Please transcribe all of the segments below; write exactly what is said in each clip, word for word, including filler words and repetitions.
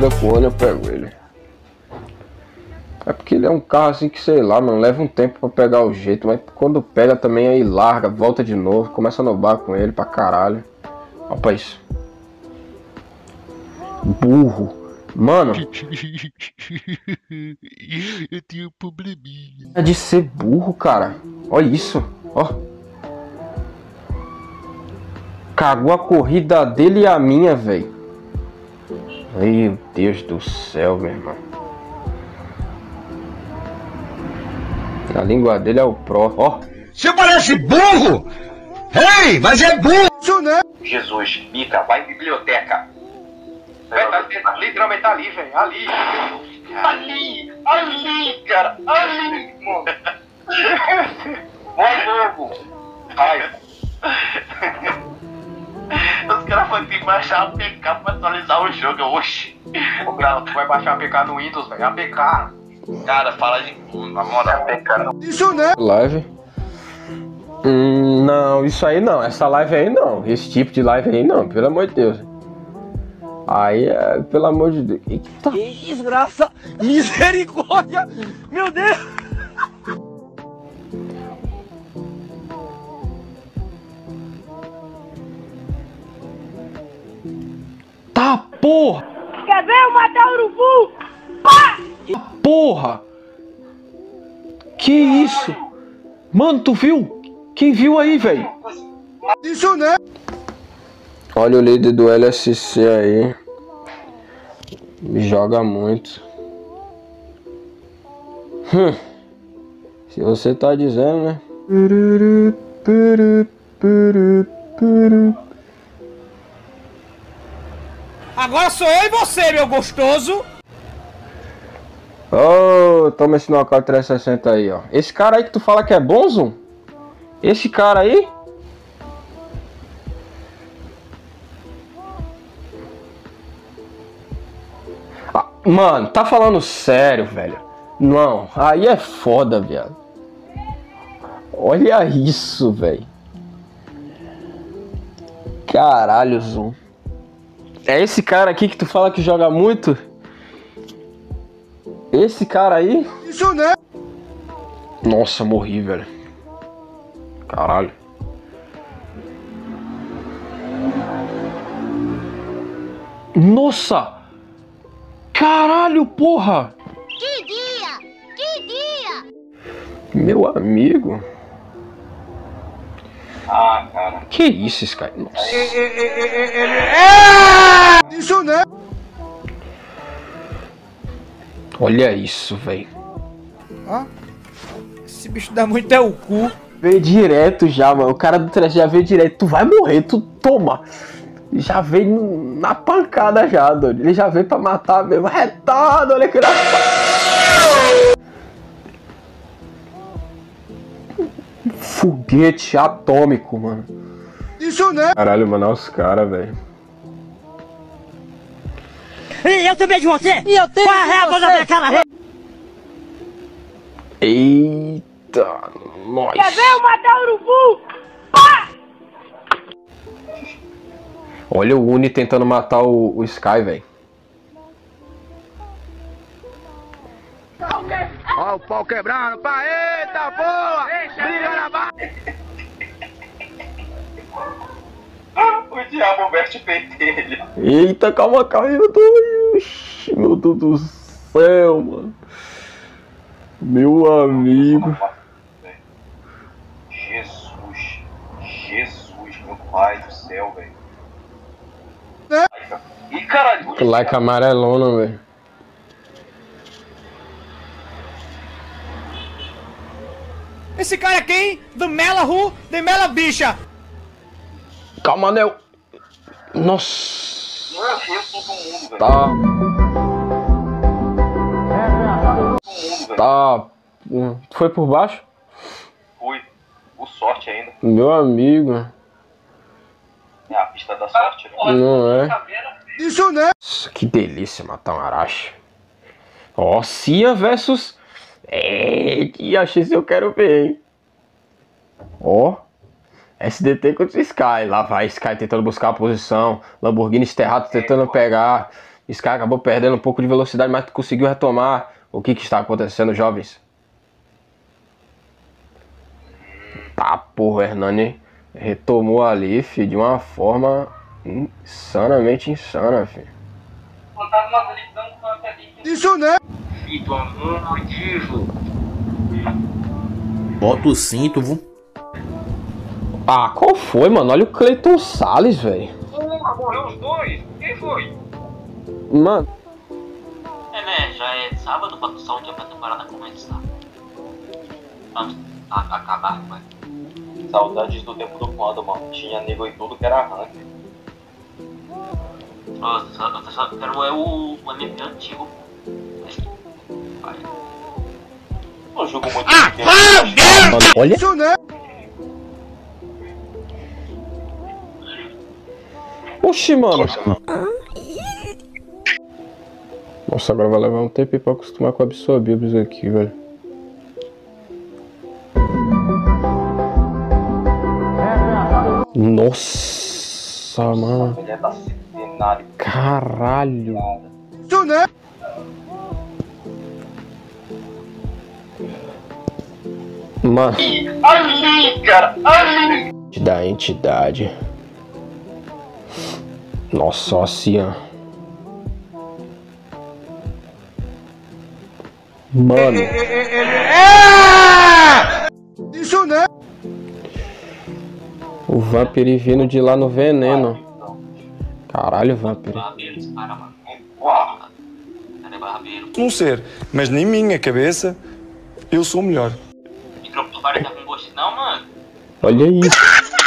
corrida com o Oni, eu pego ele. É porque ele é um carro assim que, sei lá, mano, leva um tempo pra pegar o jeito, mas quando pega também aí larga, volta de novo, começa a nobar com ele pra caralho. Olha pra isso. Burro. Mano. Eu tenho um probleminha. É de ser burro, cara. Olha isso, ó. Cagou a corrida dele e a minha, velho. Meu Deus do céu, meu irmão. A língua dele é o pró, ó. Você parece burro! Ei, mas é burro! Isso não. Jesus, Mica, vai em biblioteca. Vai, tá, literalmente tá ali, velho. Ali. Ali, ali, cara. Ali, mano. Vai logo. Vai. Os caras vão ter que baixar a A P K pra atualizar o jogo. Oxi. Ô, cara, tu vai baixar a A P K no Windows, velho. A P K. Cara, fala de tudo, na moral. A P K não. Isso não. Live. Hum, não, isso aí não. Essa live aí não. Esse tipo de live aí não, pelo amor de Deus. Aí é, pelo amor de Deus. Eita. Que desgraça! Misericórdia! Meu Deus! Tá, porra! Quer ver eu matar o urubu? Pá! Porra! Que isso? Mano, tu viu? Quem viu aí, velho? Isso não. Olha o líder do L S C aí. Joga muito. Hum. Se você tá dizendo, né? Agora sou eu e você, meu gostoso! Oh, toma esse nocaute trezentos e sessenta aí, ó. Esse cara aí que tu fala que é bom, Zoom? Esse cara aí? Ah, mano, tá falando sério, velho? Não, aí é foda, viado. Olha isso, velho. Caralho, Zoom. É esse cara aqui que tu fala que joga muito? Esse cara aí? Isso não. Nossa, morri, velho. Caralho. Nossa! Caralho, porra! Que dia! Que dia! Meu amigo. Ah, cara. Que isso, Sky? Nossa. Isso não. Olha isso, velho. Ó. Esse bicho dá muito é o cu. Veio direto já, mano. O cara do três já veio direto. Tu vai morrer, tu toma. Já veio na pancada já, doido. Ele já veio pra matar mesmo. Retado, olha que foguete atômico, mano. Isso não. Caralho, mano, olha os caras, velho. E eu também de você! E eu tenho! Qual é a régua da minha cara? Eita, nós. Quer ver eu matar o urubu? Pá! Olha o Uni tentando matar o, o Sky, velho. Ó o pau quebrando, pá, eita porra! Briga na barra! O diabo veste pentelho. Eita, calma, calma, meu Deus. Meu Deus do céu, mano. Meu amigo. Jesus. Jesus, meu pai do céu, velho. Ih, caralho. Like amarelona, velho. Esse cara é quem? Do Mela Ru, de Mela Bicha! Calma, Nel. Nossa. Morreu todo mundo, velho. Tá. Todo mundo, velho. Tá. Hum, Foi por baixo? Fui. Por sorte ainda. Meu amigo. É a pista da sorte, né? Não é? Isso não. Nossa, que delícia matar um Arashi. Ó, Cia versus... É, que achei se eu quero ver, hein? Ó. S D T contra Sky. Lá vai Sky tentando buscar a posição. Lamborghini Sterrato tentando pegar. Esse cara acabou perdendo um pouco de velocidade, mas conseguiu retomar. O que que está acontecendo, jovens? Tá, porra, o Hernani retomou ali, filho, de uma forma insanamente insana, filho. Isso né? Filho, amor, motivo. Bota o cinto, viu? Ah, qual foi, mano? Olha o Cleiton Salles, velho. Porra, morreu os dois. Quem foi? Mano. É, né? Já é sábado pra só um dia pra temporada começar. Vamos a- acabar, mano. Saudades do tempo do quando, mano. Tinha nego e tudo que era rank. Eu só, eu só quero é o, o M V antigo. Vai. Não jogo muito Ah, tempo. Mano, olha. Isso né? Oxi, mano. Nossa, agora vai levar um tempo pra acostumar com absorbibles aqui, velho. Nossa, mano. Mulher tá centenário. Caralho. Isso né? Mano. Ali, cara, ali. Da entidade. Nossa, assim, ó. Mano. Isso né? O Vampire vindo de lá no veneno. Caralho, Vampire. Barbeiro, esse cara, mano. Uau. Cara é barbeiro. Não ser, mas na minha cabeça eu sou o melhor. Microfone tá com gosto, não, mano. Olha isso.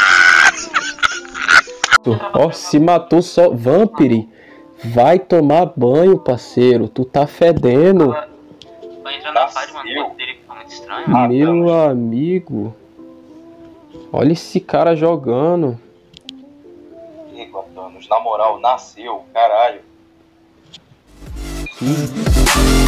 Ó, se matou só. Vampire, vai tomar banho, parceiro. Tu tá fedendo. Vai entrar na fase, mano. O corpo dele fica muito estranho. Ah, Meu amigo. Olha esse cara jogando. Ih, Thanos, na moral, nasceu, caralho. Que